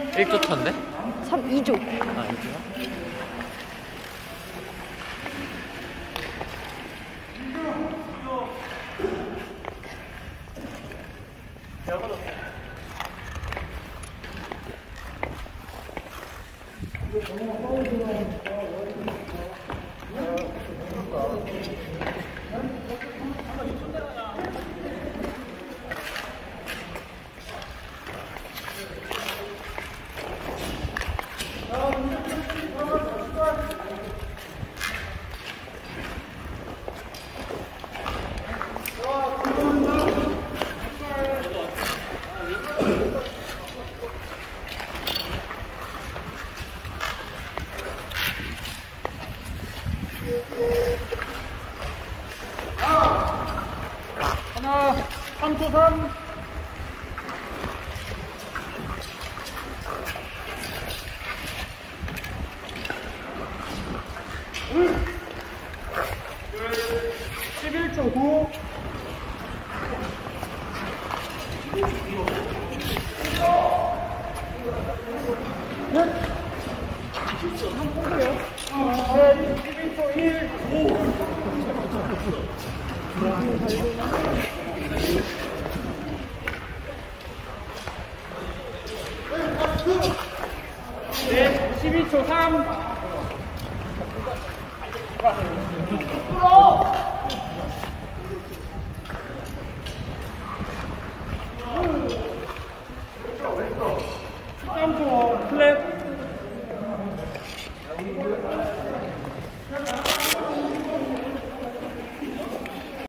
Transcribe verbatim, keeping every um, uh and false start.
일 조 차인데? 삼, 이 조. 아, 이 조야? 하나, 삼 초 삼. 십일 초 구. 십일 초 일. 네, 십이 초 삼.